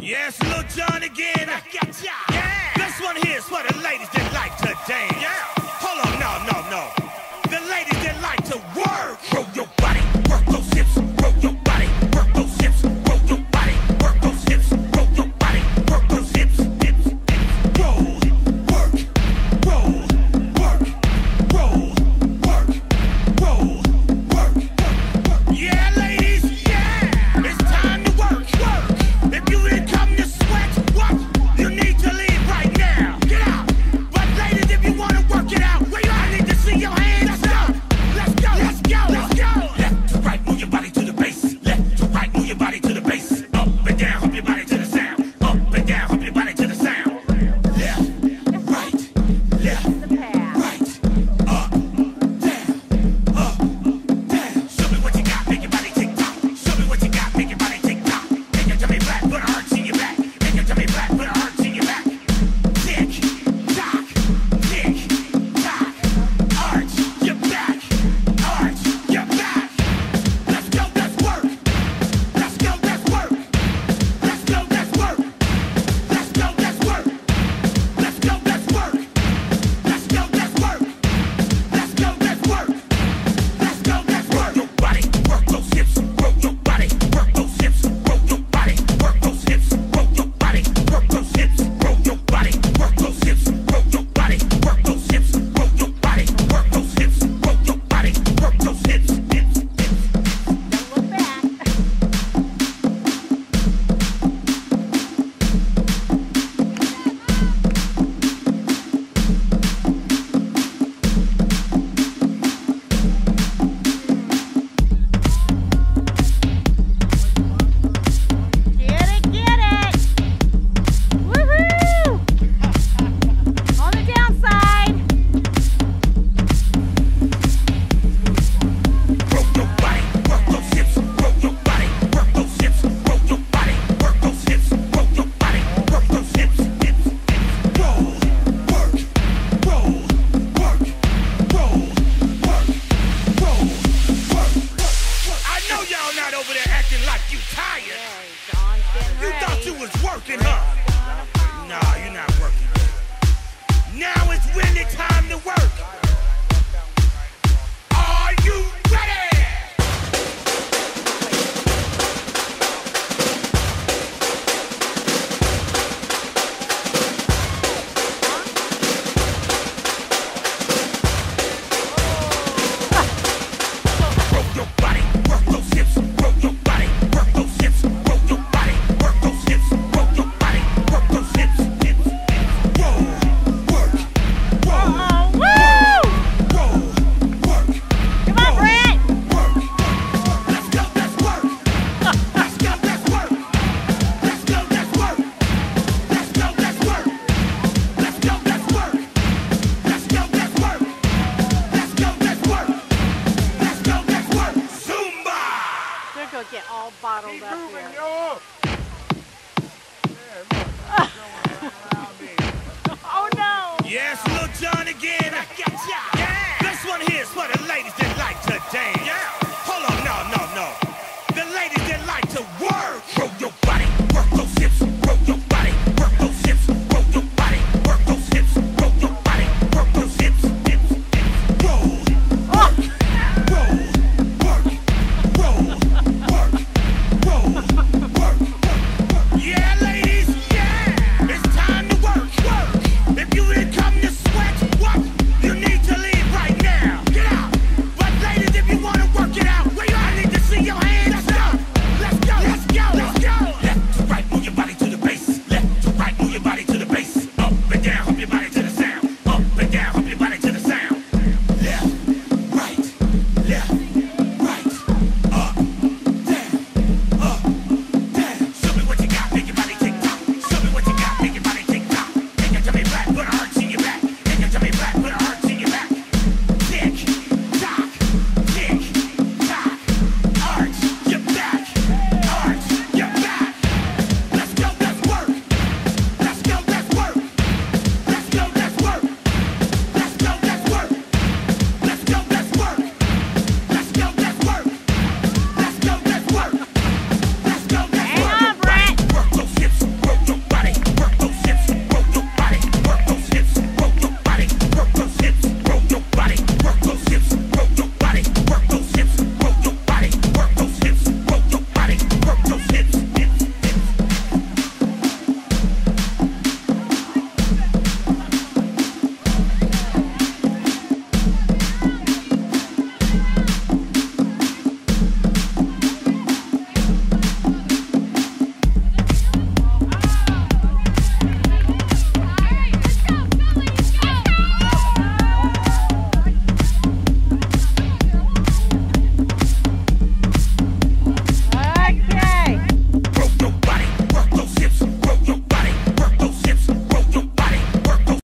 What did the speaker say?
Yes, Lil Jon again. Yeah. This one here's for the ladies that like to dance. Yeah. Hold on, no. The ladies that like to work. Roll your body, work those hips. Roll your body, work those hips. Roll your body, work those hips. Roll your body, work those hips. Roll, work, roll, work, roll, work, roll, work. Yeah, ladies, yeah. It's time to work. If you ain't come to sweat, what? You need to leave right now. Get out. But ladies, if you want to work it out, I need to see your hands up. Let's go. Left to right, move your body to the bass. Left to right, move your body to the bass. Up and down, hump your body to the sound. Up and down, hump your body to the sound. Left, right, right, up, down. Show me what you got, make your body tick tock. Show me what you got, make your body tick tock. Make your tummy flat, put a arch in your back. Make your tummy flat, put a arch in your back. Tick tock, arch your back, arch your back. Let's go, let's work. Let's go, let's work. Let's go, let's work. Let's go, let's work. Let's go, let's work. Let's go, let's work. Let's go, let's work. Let's go, let's work. Your body, work those hips. Roll your body, work those hips. Roll your body, work those hips. Roll your body, work those hips. Roll your body, work those hips. Roll your body, work those hips. Roll your body, work those hips. Roll your body, work those hips. Look back. Get it! Woohoo! On the downside. Roll your body, work those hips. Roll your body, work those hips. Roll your body, work those hips. Roll your body, work those hips. Roll, work, roll, work, roll, work, roll, work. I know y'all not over there acting like you tired. John's getting You ready. thought you was working, huh? Nah, you're not working. Now it's really time to work. Are you ready? Roll your body, work those hips. Roll your body, work those hips. Roll your body, work those hips. Roll your body, work those hips. Roll, work, roll, Woo! roll, work, Come on, Brett! work. Let's go, let's work. Let's go, let's work. Let's go, let's work. Let's go, let's work. Let's go, let's work. Let's go, let's work. Let's go, let's work. Let's go, let's work. Zumba! They're gonna get all bottled up here. Oh no! Yes, Lil Jon again. Yeah. This one here's for the ladies that like to dance. Yeah.